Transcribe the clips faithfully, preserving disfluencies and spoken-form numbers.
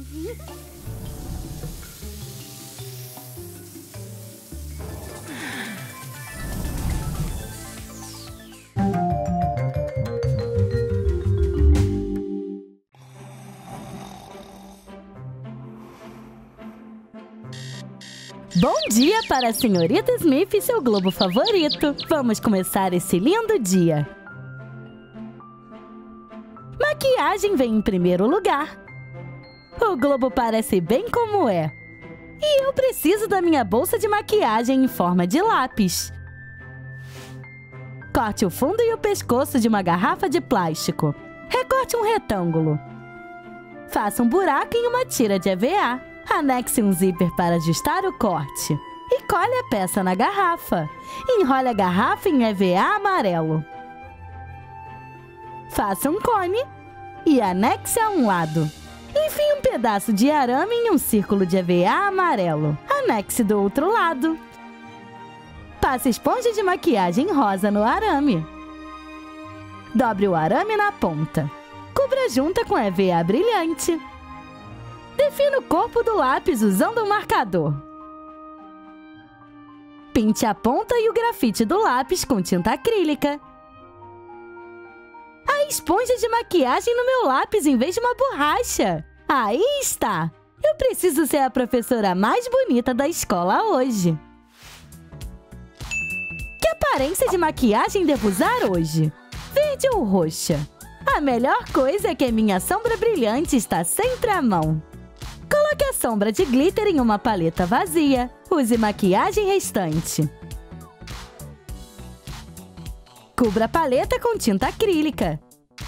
Bom dia para a senhorita Smith e seu globo favorito. Vamos começar esse lindo dia. Maquiagem vem em primeiro lugar. O globo parece bem como é. E eu preciso da minha bolsa de maquiagem em forma de lápis. Corte o fundo e o pescoço de uma garrafa de plástico. Recorte um retângulo. Faça um buraco em uma tira de E V A. Anexe um zíper para ajustar o corte. E colhe a peça na garrafa. Enrole a garrafa em E V A amarelo. Faça um cone e anexe a um lado. Enfie um pedaço de arame em um círculo de E V A amarelo. Anexe do outro lado. Passe esponja de maquiagem rosa no arame. Dobre o arame na ponta. Cubra junta com E V A brilhante. Defina o corpo do lápis usando um marcador. Pinte a ponta e o grafite do lápis com tinta acrílica. A esponja de maquiagem no meu lápis em vez de uma borracha. Aí está! Eu preciso ser a professora mais bonita da escola hoje. Que aparência de maquiagem devo usar hoje? Verde ou roxa? A melhor coisa é que minha sombra brilhante está sempre à mão. Coloque a sombra de glitter em uma paleta vazia. Use maquiagem restante. Cubra a paleta com tinta acrílica.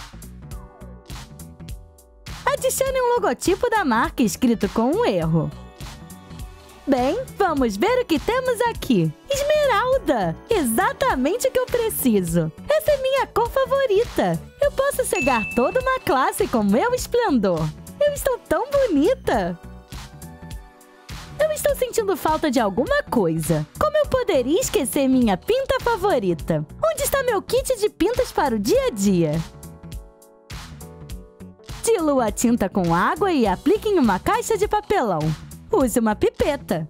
Adicione um logotipo da marca escrito com um erro. Bem, vamos ver o que temos aqui. Esmeralda! Exatamente o que eu preciso. Essa é minha cor favorita. Eu posso cegar toda uma classe com meu esplendor. Eu estou tão bonita! Eu estou sentindo falta de alguma coisa. Como eu poderia esquecer minha pinta favorita? Onde está meu kit de pintas para o dia a dia? Dilua a tinta com água e aplique em uma caixa de papelão. Use uma pipeta.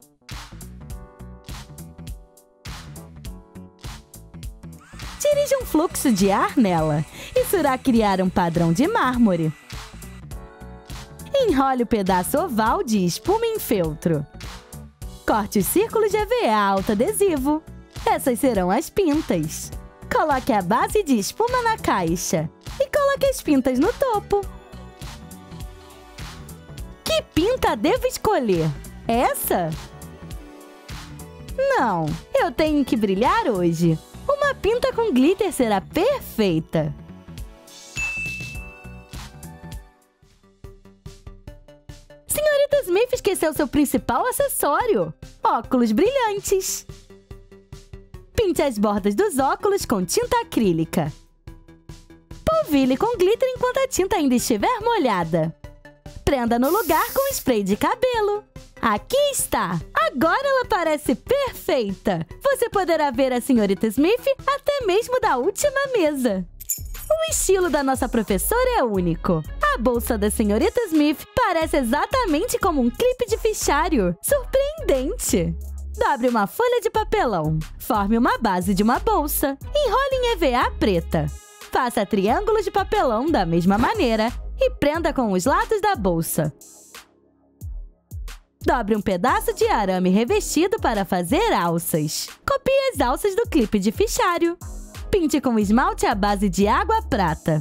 Dirija um fluxo de ar nela. Isso irá criar um padrão de mármore. Enrole o pedaço oval de espuma em feltro. Corte os círculos de E V A alto adesivo. Essas serão as pintas. Coloque a base de espuma na caixa. E coloque as pintas no topo. Que pinta devo escolher? Essa? Não, eu tenho que brilhar hoje. Uma pinta com glitter será perfeita. Senhorita Smith esqueceu seu principal acessório: óculos brilhantes. Pinte as bordas dos óculos com tinta acrílica. Polvilhe com glitter enquanto a tinta ainda estiver molhada. Prenda no lugar com spray de cabelo. Aqui está! Agora ela parece perfeita! Você poderá ver a senhorita Smith até mesmo da última mesa. O estilo da nossa professora é único. A bolsa da senhorita Smith parece exatamente como um clipe de fichário. Surpreendente! Dobre uma folha de papelão. Forme uma base de uma bolsa. Enrole em E V A preta. Faça triângulos de papelão da mesma maneira e prenda com os lados da bolsa. Dobre um pedaço de arame revestido para fazer alças. Copie as alças do clipe de fichário. Pinte com esmalte à base de água prata.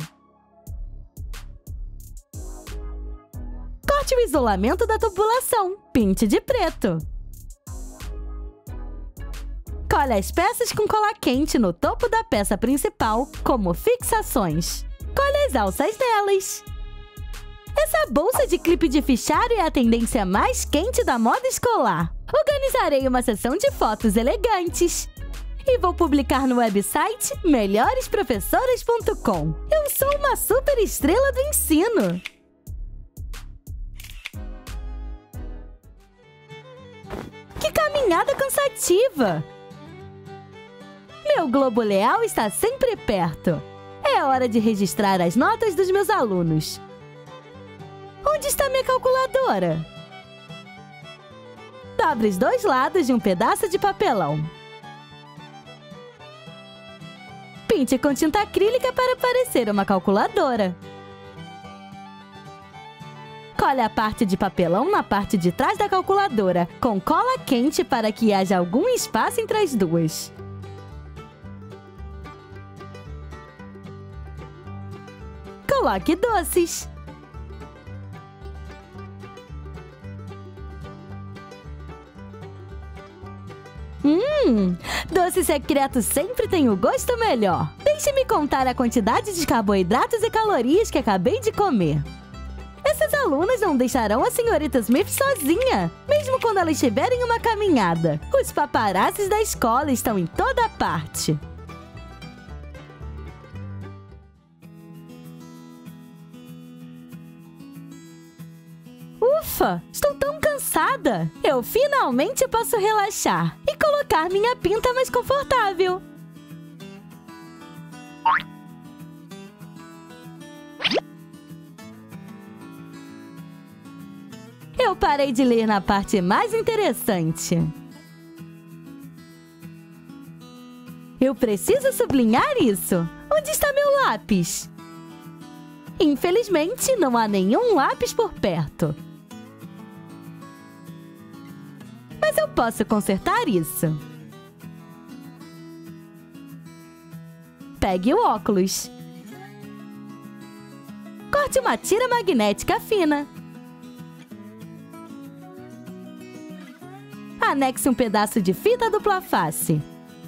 Corte o isolamento da tubulação. Pinte de preto. Colhe as peças com cola quente no topo da peça principal, como fixações. Colhe as alças delas. Essa bolsa de clipe de fichário é a tendência mais quente da moda escolar. Organizarei uma sessão de fotos elegantes. E vou publicar no website melhores professoras ponto com. Eu sou uma super estrela do ensino! Que caminhada cansativa! Meu globo leal está sempre perto. É hora de registrar as notas dos meus alunos. Onde Onde está minha calculadora? Dobre os dois lados de um pedaço de papelão. Pinte com tinta acrílica para parecer uma calculadora. Cole a parte de papelão na parte de trás da calculadora, com cola quente para que haja algum espaço entre as duas. Coloque doces. Hum, doce secreto sempre tem o gosto melhor. Deixe-me contar a quantidade de carboidratos e calorias que acabei de comer. Essas alunas não deixarão a senhorita Smith sozinha, mesmo quando ela estiver em uma caminhada. Os paparazzis da escola estão em toda parte. Ufa! Estou tão cansada! Eu finalmente posso relaxar e colocar minha pinta mais confortável. Eu parei de ler na parte mais interessante. Eu preciso sublinhar isso. Onde está meu lápis? Infelizmente, não há nenhum lápis por perto. Mas eu posso consertar isso. Pegue o óculos. Corte uma tira magnética fina. Anexe um pedaço de fita dupla face.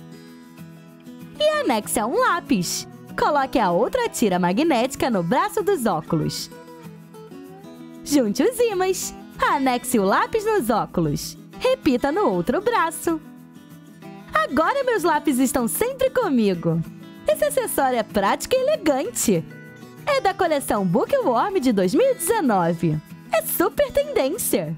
E anexe a um lápis. Coloque a outra tira magnética no braço dos óculos. Junte os ímãs. Anexe o lápis nos óculos. Repita no outro braço. Agora meus lápis estão sempre comigo. Esse acessório é prático e elegante. É da coleção Bookworm de dois mil e dezenove. É super tendência.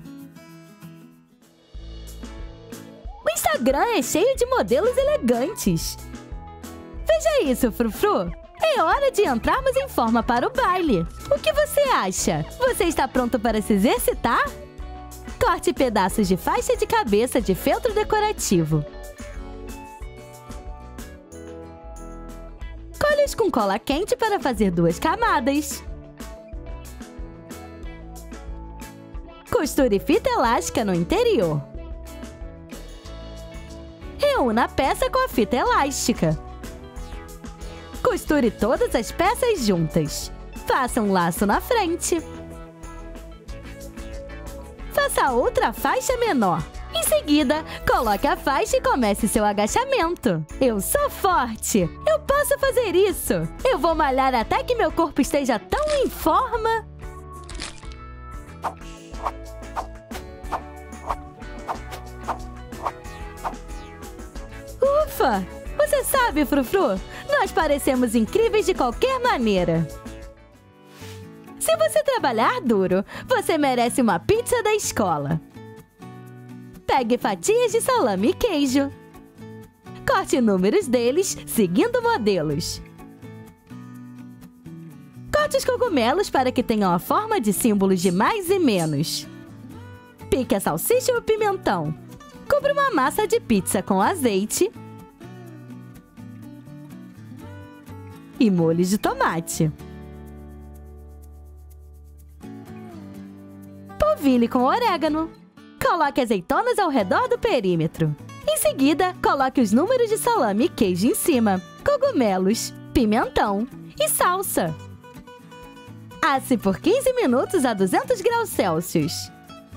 O Instagram é cheio de modelos elegantes. Veja isso, Frufru. É hora de entrarmos em forma para o baile. O que você acha? Você está pronto para se exercitar? Corte pedaços de faixa de cabeça de feltro decorativo. Colhe-os com cola quente para fazer duas camadas. Costure fita elástica no interior. Reúna a peça com a fita elástica. Costure todas as peças juntas. Faça um laço na frente. Faça outra faixa menor. Em seguida, coloque a faixa e comece seu agachamento. Eu sou forte! Eu posso fazer isso! Eu vou malhar até que meu corpo esteja tão em forma. Ufa! Você sabe, Frufru, nós parecemos incríveis de qualquer maneira. Se você trabalhar duro, você merece uma pizza da escola. Pegue fatias de salame e queijo. Corte números deles, seguindo modelos. Corte os cogumelos para que tenham a forma de símbolos de mais e menos. Pique a salsicha e o pimentão. Cubra uma massa de pizza com azeite e molho de tomate. Polvilhe com orégano. Coloque azeitonas ao redor do perímetro. Em seguida, coloque os números de salame e queijo em cima, cogumelos, pimentão e salsa. Asse por quinze minutos a duzentos graus Celsius.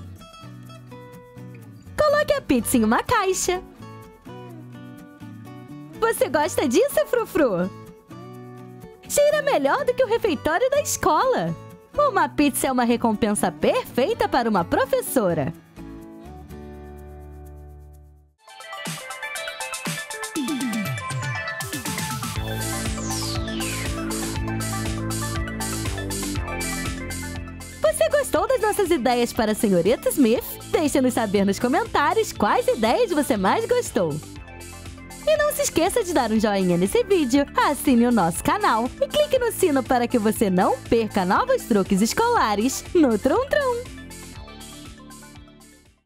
Coloque a pizza em uma caixa. Você gosta disso, Frufru? Cheira melhor do que o refeitório da escola. Uma pizza é uma recompensa perfeita para uma professora. Você gostou das nossas ideias para a senhorita Smith? Deixe-nos saber nos comentários quais ideias você mais gostou. E não se esqueça de dar um joinha nesse vídeo, assine o nosso canal e clique no sino para que você não perca novos truques escolares no Trum Trum.